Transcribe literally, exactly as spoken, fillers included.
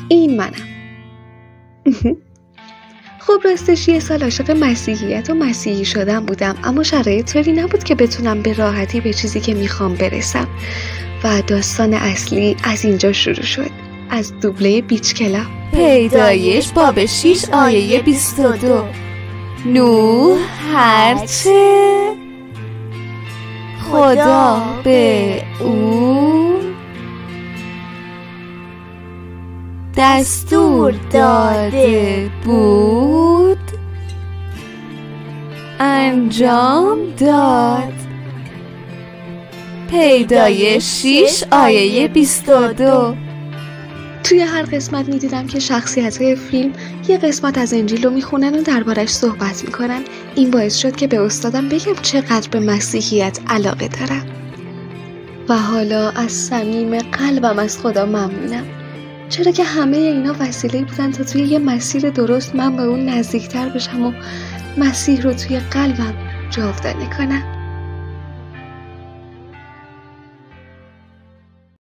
این منم. خب راستش یه سال عاشق مسیحیت و مسیحی شدن بودم، اما شرایط طوری نبود که بتونم به راحتی به چیزی که میخوام برسم و داستان اصلی از اینجا شروع شد، از دوبله بیچ کلاب. پیدایش باب شیش آیه بیست و دو. نوح هرچه خدا به او دستور داده بود انجام داد. پیدایش شیش آیه بیست و دو. توی هر قسمت میدیدم که شخصیت‌های فیلم یه قسمت از انجیل رو میخونن و دربارش صحبت میکنن. این باعث شد که به استادم بگم چقدر به مسیحیت علاقه دارم و حالا از صمیم قلبم از خدا ممنونم، چرا که همه اینا وسیله بودن تا توی یه مسیر درست من به اون نزدیکتر بشم و مسیح رو توی قلبم جاودانه کنم.